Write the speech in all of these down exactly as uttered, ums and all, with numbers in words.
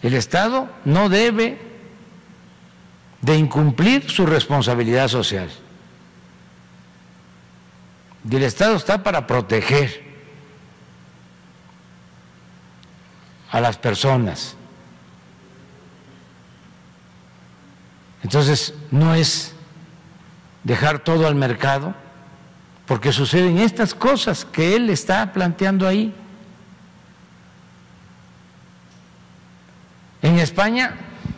El Estado no debe de incumplir su responsabilidad social. Y el Estado está para proteger a las personas. Entonces, no es dejar todo al mercado, porque suceden estas cosas que él está planteando ahí. En España,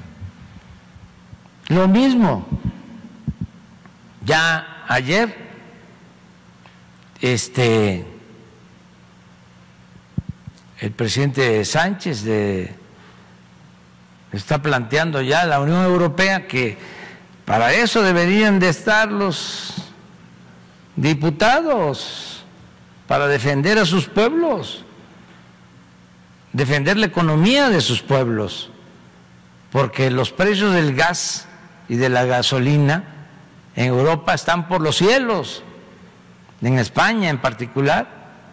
lo mismo. Ya ayer, este, el presidente Sánchez de, está planteando ya la Unión Europea que para eso deberían de estar los diputados, para defender a sus pueblos, defender la economía de sus pueblos, porque los precios del gas y de la gasolina en Europa están por los cielos, en España en particular,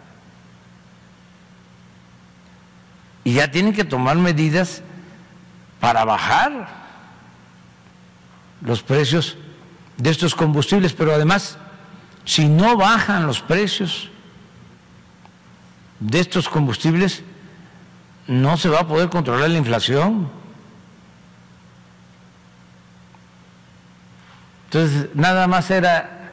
y ya tienen que tomar medidas para bajar los precios de estos combustibles, pero además, si no bajan los precios de estos combustibles, no se va a poder controlar la inflación. Entonces, nada más era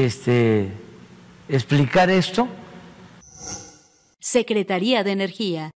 este, explicar esto. Secretaría de Energía.